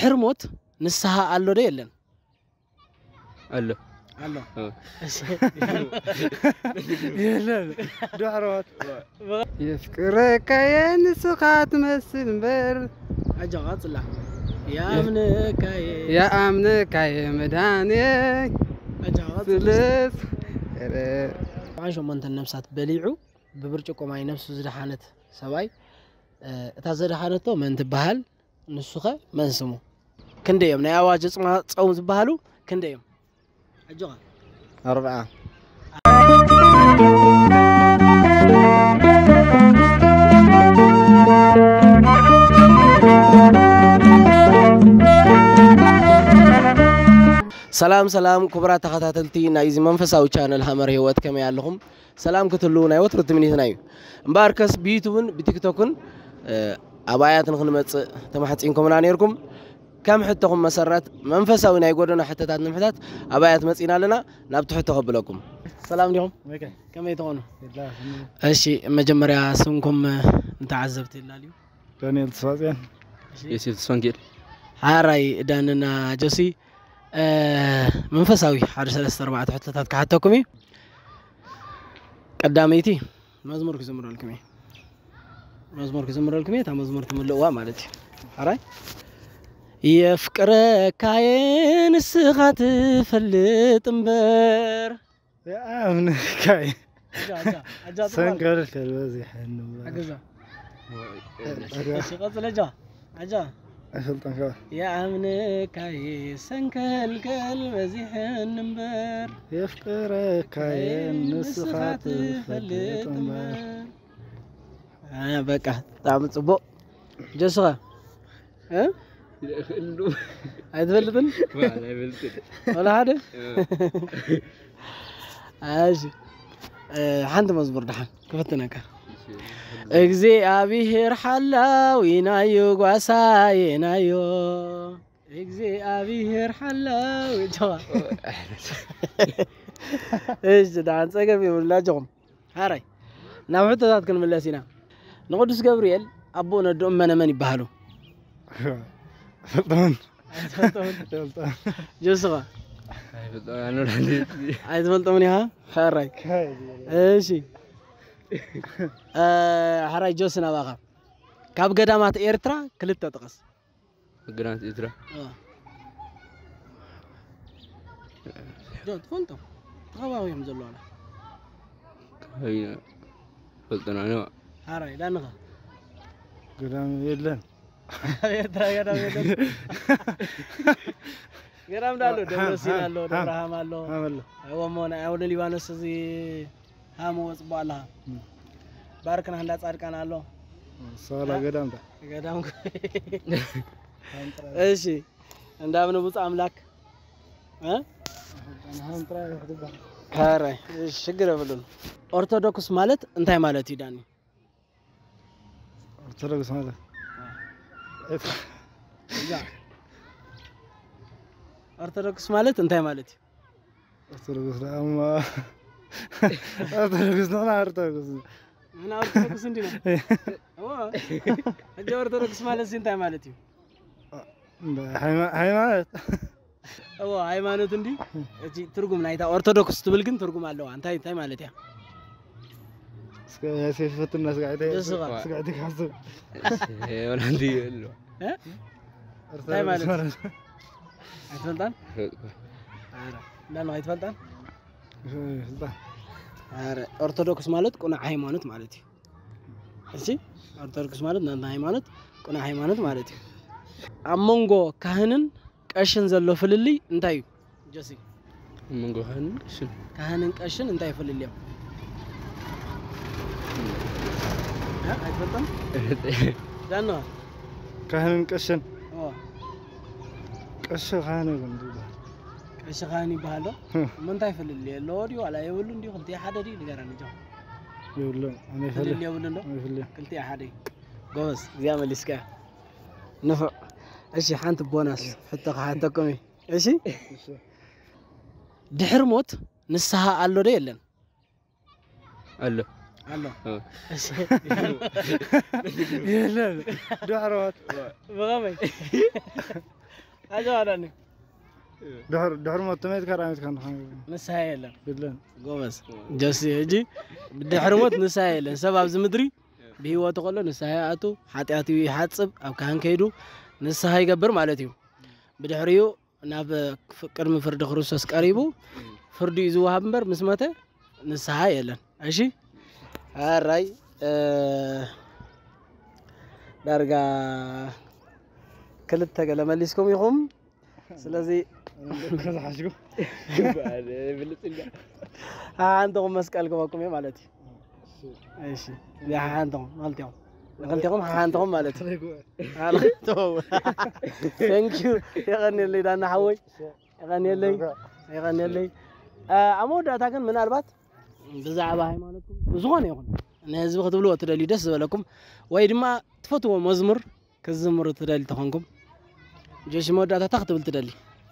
ድሕር ሞት ንስሓ ኣሎ ዶ የለን ኣሎ ኣሎ يلا دعوات يفكرك يا نسخات مسل بر أجا طلع يا أمنك يا أمنك يا مداني أجا ثلث عايشو منت النفسات بليعو ببرجكو ماي نفسو زدحانت سباي اتا زدحانتو من تبهال نسخه من سمو كنديم نا يواج صوم زبهالو كنديم أجا 4 سلام كبرات تخاتلتي نايز منفساو channel همر هيوت كما يالهم سلام كتلو ناي وترت منيت ناي مباركس بيوتيوبن بتيكتوكن ابايات نخنمص تمحصينكم نانيركم كم حتكم مسرات منفساو ناي غودنا حتتات نمحتات ابايات مصينا لنا ناب تحت تقبلكم سلام ليهم كما يتونو اشي مجمريا سمكم انت عزبت لاليو دانيال تصفيان يوسف سفنجل هاراي داننا جوسي منفساوي حد 3-4 حتتات كحتكمي قداميتي مزمور كزمر لكمي مزمور كزمر لكمي تا مزمور تملؤوا مالتي هاراي يفكرك كاين السخات فلت امبر يا امن كاي اجا سنقر الوزي حنو اجا شغل اجا سلطان كا يا امنك كاي سنكل قلب زيحن امبر يفكرك كاين السخات فلت امبر بقى طعم صبو جسخه ها አይተበልጥን ولا هذا اجي حنت مزبور دحن كفتناك እግዚአብሔር ሓላዊናዮ ጓሳይናዮ እግዚአብሔር ሓላዊናዮ ايش دعان صقم يولاجهم هاراي ناو حتታት كنملسينا نقدس جبريل ابونا دؤمنا من يبحلو سلطان جوسغا انا عايز ملطمني ها هاراي ايشي هاراي جوسنا باغا كاب قدامات إيرترا كلتا تقص جرانت إيرترا جو تفونتو تغواو يمزلو انا هي فلتنا انا هاراي لا نغا قدام يلن إيرترا قدام يلن قدام دالو دبرسين الله دبرهام الله ايوا مونا ايوا ليبانوس زي هامو وصبو الله باركنا هندا صادقان الله صالا قدام دا قدام ايشي اندامن بوص املاك ها هم ترى يخدبا هاراي شغر بلون ኦርቶዶክስ ማለት እንታይ ማለት ይዳኒ ኦርቶዶክስ ማለት ኦርቶዶክስ ማለት እንታይ ማለት ኦርቶዶክስ ላማ ኦርቶዶክስ ነው ኦርቶዶክስ انا ኦርቶዶክስ እንዴ ነው እጀ ኦርቶዶክስ ማለት እንታይ ማለት እዩ ሃይማኖት ሃይማኖት እንዴ እጂ ትርጉም ናይታ ኦርቶዶክስ ትብል ግን ትርጉም አለው አንታይ እንታይ ማለት ያ እስከ ያሰፈትና ስጋይቴ ካሱ ወላንዲ ይሉ እንታይ ማለት አይተልጣን አረ ለምን አይተልጣን አረ ኦርቶዶክስ ማለት ቁና ሃይማኖት ማለት እዩ እሺ ኦርቶዶክስ ማለት ናንተ ሃይማኖት ቁና ሃይማኖት ማለት እዩ አሞንጎ ካህንን ቀሽን ዘሎ ፍልሊ እንታይ ጀሲ አሞንጎ ካህንን ቀሽን እንታይ ፍልሊ አይፈጠም ዳና ካህንን ቀሽን ቀሽ ካህንን እንዴ ቀሽ ካህን ይባላል ምን ታይፈልል ለወዲው አላ ይወሉ እንዴ ክልቲ ሓደ ዲ ንገራኒ ጃው ይወሉ እኔ ፈልል ይወሉ እንዴ ይፈልል ክልቲ ሓደ ጎበስ እዚያ መልስካ نفع اشي حانت بوناس حتى حاتكمي اشي دحر موت نسها الله ده يلن الله اشي يلا دحروت بغامي أجواني دحر ما تميت كرامت كان نسايل بدلن قومس جسي هجي بدي حرمت نسايل سبب زمدري بهواته قال نساياتو حاتياتي يحصب او كان كيدو نساي يقبر معناتيو بدحريو ناب قدم فرد ክርስቶስ ቀሪቡ ፍርዱ ይዝዋሃብ እንበር ምስመተ نساي يلن እሺ አራይ ዳርጋ ክልተ ገለመሊስኩም ይኹም ስለዚህ كذا حاجكو አንተም መስቀል ከመቆም ማለት እሺ ያ አንተም ማልተው نقلتكم حانتكم مالتي ثانك يو يغني لي دانا حوي يغني لي عمود اتاكن من البات بزعبه ሃይማኖትኩም ብዙሆነ ይሁን እና ህዝብ ከተብሎ ተደሊ ደስ በለኩም ወይ ድማ ተፈትዎ መዝሙር ከዝምሩ ተደሊ ተኾንኩም ጀሽ መወዳታ ተختبل ተደሊ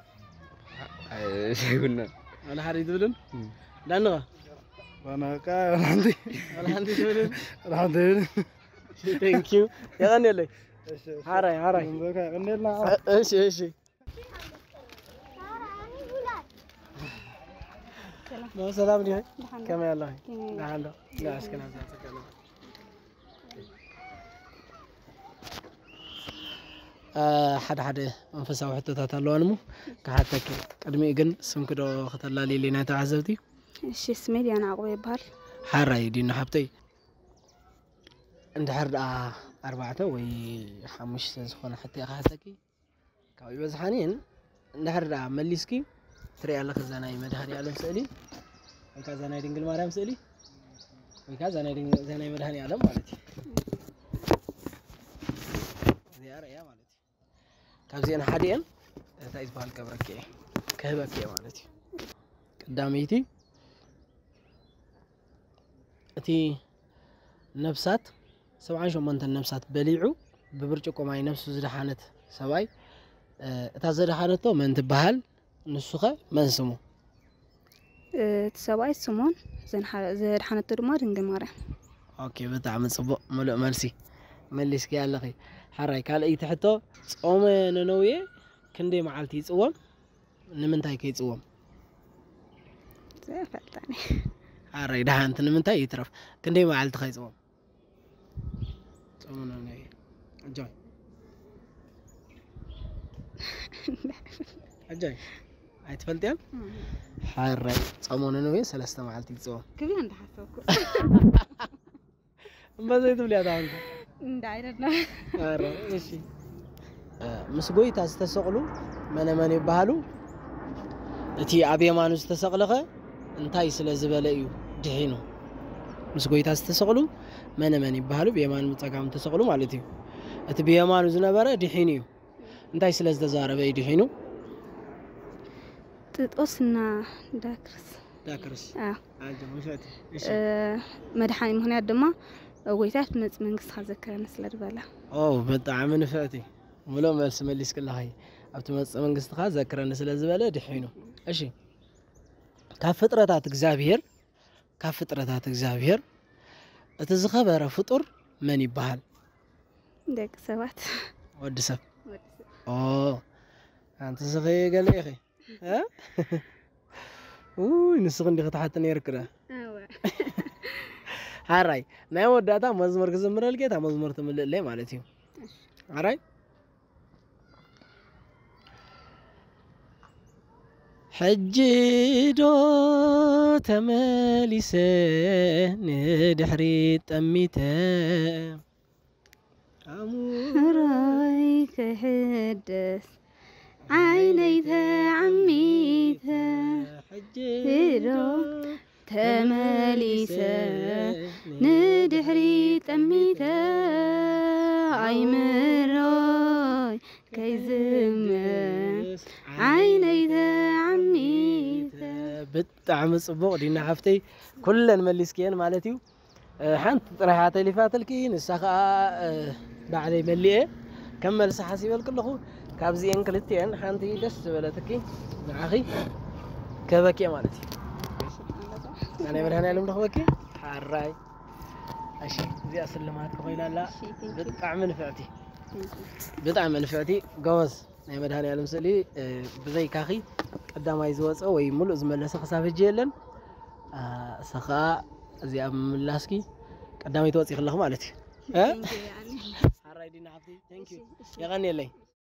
شيخنا انا حريت بدن دانغ وانا كا عندي بدن عندي ثانك يو يغني لي هاراي غني لنا ايش ما سلام لي كما يلا عنده لا اسكن حد منفساو حتتات اللونمو كحتك قدمي ግን ስምክዶ ከተላሊ ሊና ተዓዘብቲ እሺ ስሜል ያና አቆብ ይባል حراي دينا حبتي عند حرد أربعة وي حمش زخون حتى أخذتكي كوي بزحانين عند حرد مليسكي تري على خزانة مدهني على مسألي وكذا نايدنجل مارام مسألي وكذا نايدنجل زنا مدهني على مالتي زيارة يا مالتي كابزين حدين تايز بهالكبرك كهبك يا مالتي قداميتي أتي نفسات 78 نفسات بليعو ببرጭቆ ማይ ነፍሱ ዝደሓነት ሰባይ እታ ዝደሓነቶ መን ትበሃል ንሱኸ መን ስሙ ሰባይ ስሙን ዝደሓነቶ ድማ ድንግል ማርያም ኦኬ በጣም ጽቡቅ ሙሉእ መልሲ መልስኪ ያለኺ ሓራይ ካልእ ትሕቶ ጾመ ነነውየ ክንደይ መዓልቲ ይጽወም ንምንታይ ከይጽወም ዘፈጣኒ ሓራይ ዳሃንት ንምንታይ ይትረፍ ክንደይ መዓልቲ ከይጽወም ጾመ ነነውየ أجاي أجاي أتفلتين حارة صامون إنه هي سلسلة معلتي تصوم كذي عند حسوكو ما زي تقولي هذا عنك دايرنا حارة إيشي مسقوي تستسقلو من يبهلو تي أبي ما نستسقلها انتهي سلزباليو دحينو مسقوي تستسقلو من يبهلو بيمان متقام تسقلو مالتي أتبيامانو زنبرة دحينيو انتاي سلاز دزارة بي دحينو تتقصنا داكرس عجب وشاتي مدحاني مهنيات دما ويتات منقص خذكرنا سلا دبالا بطعم نفعتي ولو ملس مليس كلها هي ابت منقص خذكرنا سلا زباله دحينو اشي كفطرታት እግዚአብሔር እተዝኸበረ ፍጡር من ይባሃል دك سوات ود سب أنت صغير قال يا أخي ها نسخن دي تحت نير كده هاراي نايم وداتا مزمر كزمر لقيتها مزمر تمل ليه مالتي هاراي حجدو تماليسه ندحري تميته رايك حدث عينيها عميتها حجيرو تماليسا ندحري تميتها عيمراي كيزمس عينيها عميتها بتعم صبوق دينا حفتي كلن مليسكين مالتيو حنت راح تلفاتلكي نسخا بعدي مليه كمل سحاسيب الكلخو كابزين كلتين حنتي دس بلتكي معاخي كبكي مالتي انا من هنا لم نخبكي حراي اشي زي اسلمات خوينا لا بطعم نفعتي قوز ናይ መድሃንያለም ስእሊ ብዘይ ካኺ ቀዳማይ ዝወፀ ወይ ሙሉእ ዝመለሰ ክሳብ ሕጂ የለን ሰኻ እዚኣ ምላስኪ ቀዳማይ ተወፂ ይኽለኽ ማለት እዩ ሓራይ ዲና ሓፍቲ ቴንክ ዩ የቐኒ የለይ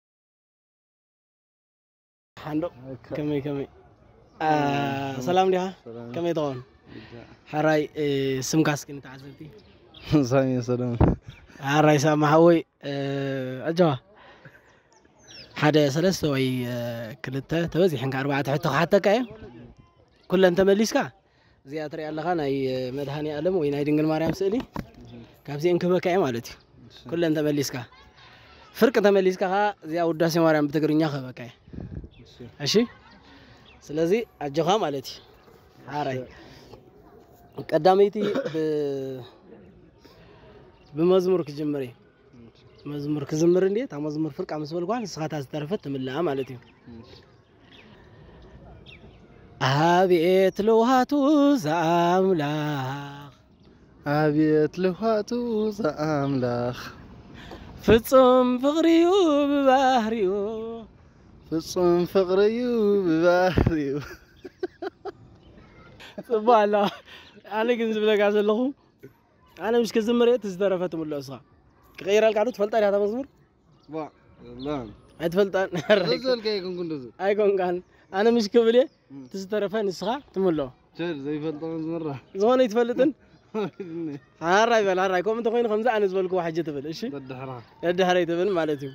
ሓንዶ ከመይ ሰላም ዲኻ ከመይ ትኸውን ሓራይ ስምካ እስኪ ንተዓዘብቲ ሳሚ ሰላም ሓራይ ሳማሓወይ ኣጀዋ ሓደ ሰለስተ ወይ ክልተ ተበዚሕን ከ4 ሕቶ ክሓተካ እየ ኩለን ተመሊስካ እዚኣ ትሪኣ ኣለኻ ናይ መድሃኒ ዓለም ወይ ናይ ድንግል ማርያም ስእሊ ካብዚአን ክበካ እየ ማለት እዩ ኩለን ተመሊስካ ፍርቂ ተመሊስካ ኸ እዚኣ ውዳሴ ማርያም ብትግርኛ ክበካ እየ እሺ ስለዚ ኣጀኻ ማለት እዩ ሓራይ ቀዳመይቲ بمزمور كجمري مزمور كزمر اللي تا مزمور فرقة مسؤول قوان سخات استرفت من لا مالتي أبيت لوهاتو زاملاخ أبيت لوهاتو زاملاخ فتصم فغريو ببحريو فتصم فغريو ببحريو صباح الله أنا كنت بلك عسل لهم أنا مش كزمريت تزدرفت من الأسرة غير القعدة تفلتان هذا مزمور با لا تفلتان رجل كي يكون كنت أيكون كان أنا مش كبلي تزدرفان الصغة تملو شر زي فلتان مرة زمان يتفلتن هاراي بل هاراي كم تقولين 5 أنا زبالك واحد جتبل إيش الدهرة يتبل مالتي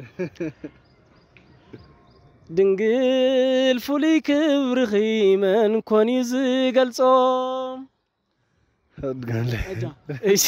دنقل فوليك برخي من كوني زقل صوم ايش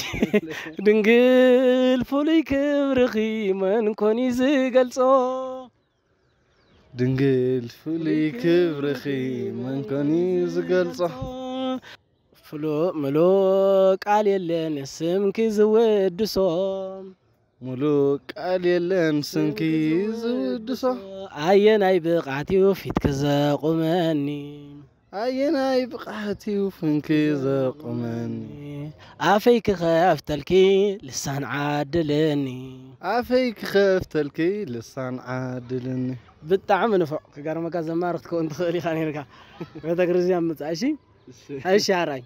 دنقل فوليك برخي من كوني زقل صوم دنقل فوليك برخي من كوني زقل صوم فلو ملوك علي اللين اسمك زود صوم ملوك علي اللين اسمك زود صوم عيناي بقعتي وفيت كذا قماني عيناي بقعتي وفنك زقمني عافيك خافتلكي لسان عادلني عافيك خافتلكي لسان عادلني بالطعم نفع كقرمك زمارت كنت خلي خاني ركا بتكرزيام متعشي ايش هاراي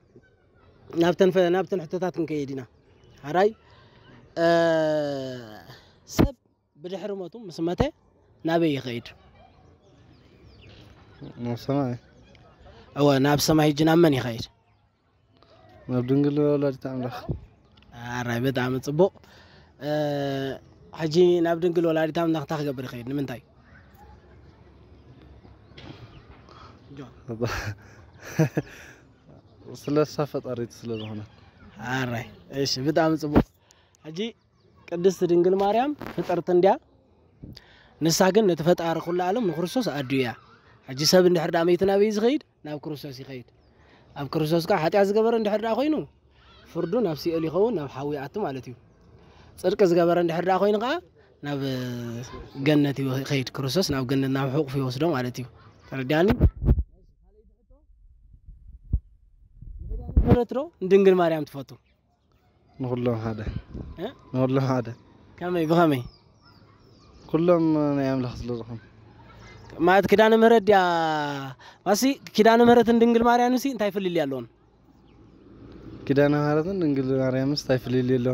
نابتن حتتاتن كيدينا هاراي سب بدحرمتو مسمته نابي يخيد نو سماي او ناب سماي جنا من يخيد ناب دنگل ولاد تاملخ هاراي بتعم صبو حجي ناب دنگل ولاد تاملخ تخبر يخيد نمنتاي جو سلسة فطريت سلزهنا هاراي ايش بتعم صبو حجي قدست دنگل مريم فطرت انديا نساغن نتفطار كل عالم نخرسوس اديا حجي سب اندحر داميتنا بي زخيد ناب كرسوس يخيد اب كرسوس كا حتى زغبر اندحر دا خوينو فردو نفسي الي خون ناب حويات مالتي صدق زغبر اندحر دا خوين قا ناب جنتي يخيد كرسوس ناب جنت ناب حقوق في وسدو مالتي ترداني فرترو دنگل مريم تفوتو نقول لهم هذا نقول لهم هذا كمي بخمي كلهم نعم لحظة لهم ما كدان مهرد يا ماسي كدان مهرد دنگل مريم سي انت يفلل يالون كدان مهرد دنگل مريم استيفل يالون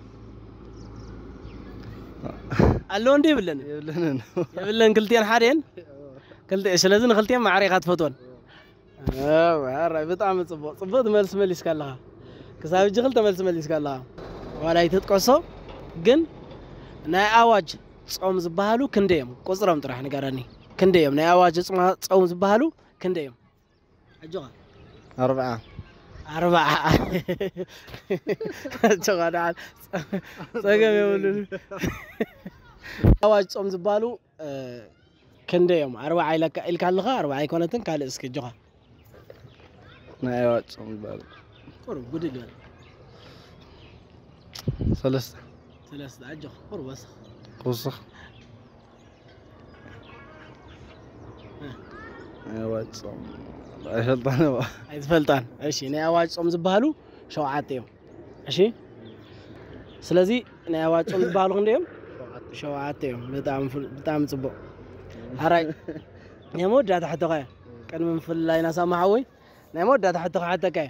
اللون دي بلن يبلن كلتين حارين كلت سلازن خلتين مع عريقات فوتون هاراي بطعم صبوت ملس كالها كساب جغل تملس ملس كالها ولا يتقصو ግን ናይ አዋጅ ጾም ዝባሃሉ ክንደዮም ቁጽሮም ጥራሕ ንገረኒ ክንደዮም ናይ አዋጅ ጾም ዝባሃሉ ክንደዮም አጆጋ 4 አጆጋ ዳል ጸገም ይውሉ አዋጅ ጾም ዝባሃሉ ክንደዮም 4 ኢልካ ኣለኻ 4 ይኮነትን ካልእ እስኪ ጆጋ ናይ አዋጅ ጾም ዝባሃሉ ቆሩ ጉድል ثلاثة أجخ قربس قصة أواج صوم فلطان بقى فلطان እሺ ናይ አዋጅ ጾም ዝባሃሉ 7 እዮም እሺ ስለዚህ ናይ አዋጅ ጾም ዝባሃሉ ክንደዮም 7 بتاع مصبو هراي يا مودة تحت قاية كان من فلاي ناس معوي يا مودة تحت حتى كاي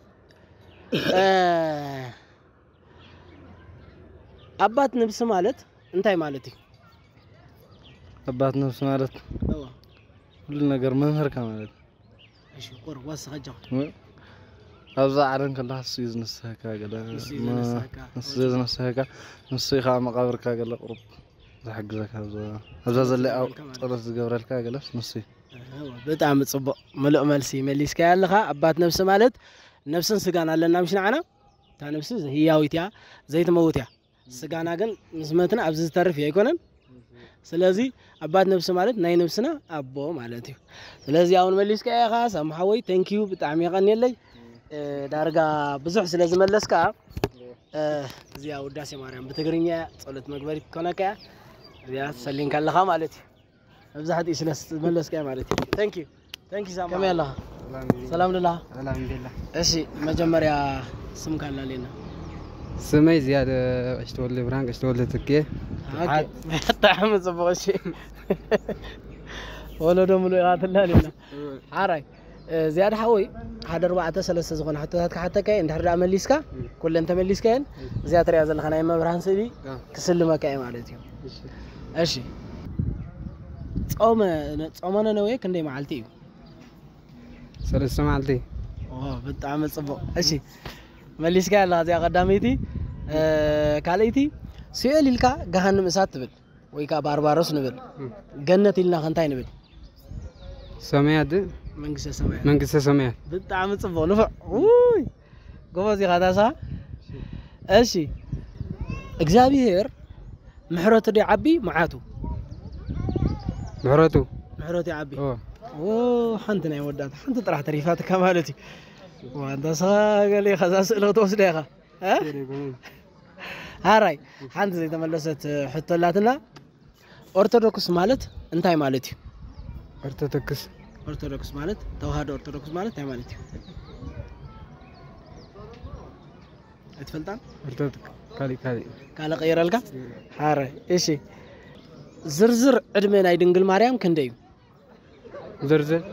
أبات نفس مالت انتي مالتي أبات نفس مالت كل نجار مهر كمالت ايش قر وسخ جو أوزع عرن كلها سيز نسها كاجلا سيز نسها كا نسيخة مقابر كاجلا قرب حق ذاك هذا اللي أو طرز جبر الكاجلا نسي بتاع متصبق ملؤ ملسي مليس كيالها أبات نفس مالت نفس سجانا لنا مش نعنا تاع نفس هي ويتيا زي تموتيا سجانا جن مسمتنا أبز تعرف يكونن سلازي أبات نفس مالت ناي نفسنا أبو مالتي سلازي أول مليس كيا خاص أم حوي thank you بتاع ميغني لي دارجا بزح سلازي ملسكا زي أوداسي ماريم بتقرينيا صلت مقبري كنا كيا زي سلين كلها مالتي بزحت إيش ملسكا مالتي thank you سام كم يلا سلام لله الحمد لله እሺ መጀመሪያ ስም ካለ ለና سمي زيادة اشتغل لي برانك اشتغل لي تركيا طعم صبغش ولا دم له يقاتل لنا عراي زياد حوي هذا 4 زغون حتى كاين انت حدا مليسكا كل انت مليسكاين زياد رياز لخنا يما برهان سيدي كسلمك اي معناتي እሺ ጾመነ ነው እንዴ ማልቲ سلسة معلتي بتاع مصبو እሺ مليسكا لا زي قداميتي كاليتي سئل لك جهنم اسات تبل ويكا بارباروس نبل جنت لنا خنتاي نبل سميات منقسة سميات بتاع مصبو نفع وي غوزي غداسا እሺ እግዚአብሔር محرته دي عبي معاتو محرته عبي حنتنا يا ودات حنت طرح تريفاتك كمالتي وانت صاغلي خزاس له توسديها ها هاراي حنت زي تملست حطلاتنا ارثوذكس مالت انتي مالتي ارثوذكس مالت توحد ارثوذكس مالت اي مالتي اتفلتان ارثوذكس كالي غير لك هاراي ايشي زرزر ادمي ناي دنگل مريم كنديو زرزر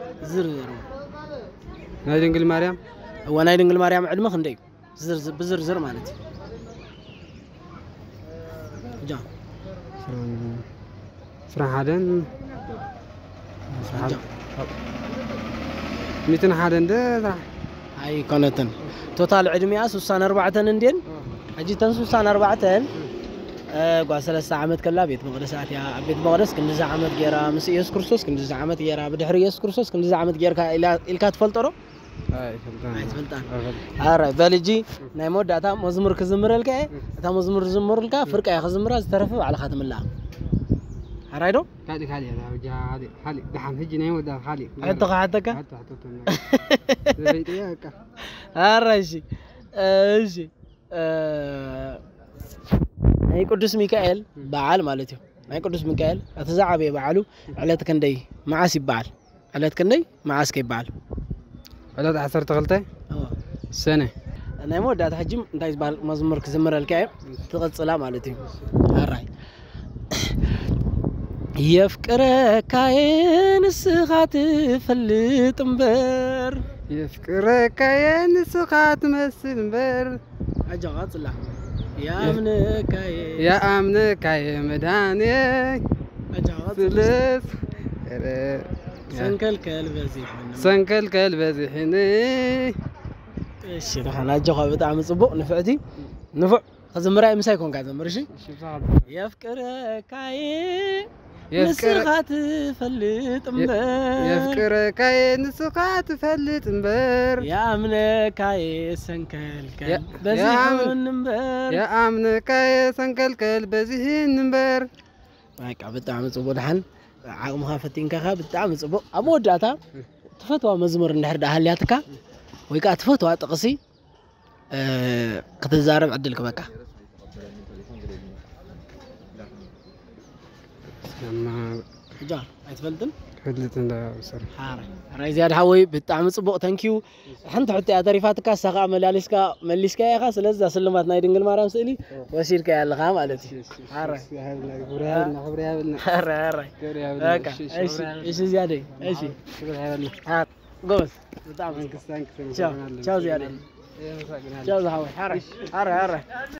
ناي دنگل مريم هو ناي دنگل مريم عدمه كنديو زرزر بزرزر مالتي جا فرح حدن ميتن حدن ده هاي كونتن توتال عدميا 64 اندين اجي تنسوسان 4 قوا 3 عامات كلا بيت مقدسات يا بيت مقدس كنز عامات غيرا مس يسوع كريستوس كنز عامات غيرا بدحر يسوع كريستوس كنز عامات غيركا الكا تفلطرو اي تفلطان ارا بالجي ناي موداتا مزمور كزمرلكا تا مزمور زمرلكا فرقا يخزمرا زترفو على خاتم الله هرايدو كادي يا هادي حالي دحم هجي ناي ودا حالي حتى بيتياك هرايشي ايشي ناي قدس ميكائيل بعال مالتي ناي قدس ميكائيل اتزعبي بعالو علات كندي معاس يبعال علات كندي معاس كيبعال علات 10 غلطه سنه انا مودات حجم انتاي زبال مزمور كزمرلكا تقصلا مالتي هراي يفكرك كاين سخات فلت امبر يفكرك كاين سخات مسلمبر اجغات لا يا امنك يا مداني اجغات سلس سنكل كلب زيحني ايش دخل اجغا بتاع مصبو نفعتي نفع خزمراي مساي كون قاعد زمرشي يفكرك كاين نسخات فلت امبر يفكرك كاين نسخات فلت امبر يا امنك كاي سنكل كلب بزيحن امبر يا امنك كاي سنكل كلب بزيحن امبر هيك بتاع مصبو دحن عقمها فتينكا بتاع مصبو اموداتا تفتوا مزمور اندحر دحالياتكا ويكا تفتوا طقسي كتزارب عدلك بقى لما جا ايتفلتن فلت لا بصر راي زياد حوي بتعم صبق ثانكيو حنت حتى ادريفاتك ساقا مليسكا يا خاص لذا سلمات ناي دنجل مريم سئلي وسيرك يا لخا مالتي حره حره ايش زياده ايش قوس بتعم تشاو زياده تشاو حوي حره